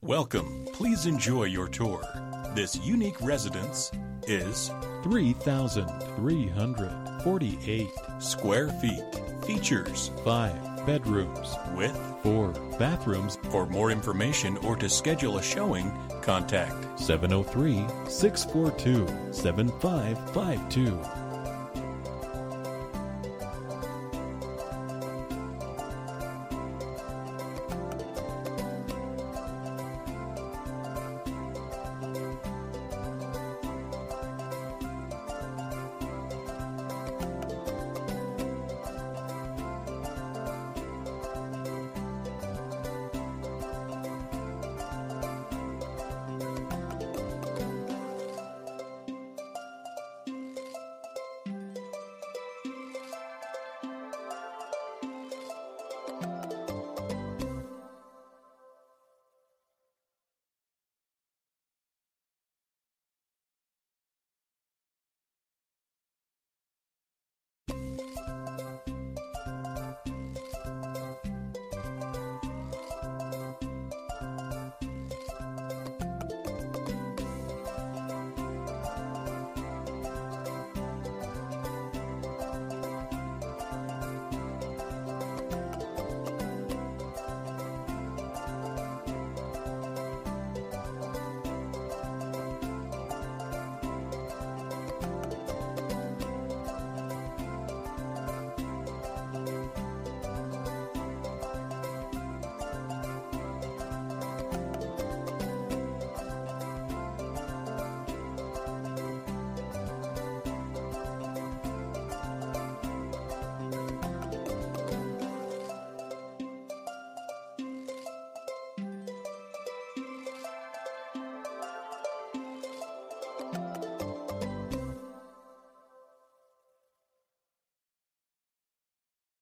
Welcome. Please enjoy your tour. This unique residence is 3,348 square feet. Features 5 bedrooms with 4 bathrooms. For more information or to schedule a showing, contact 703-642-7552.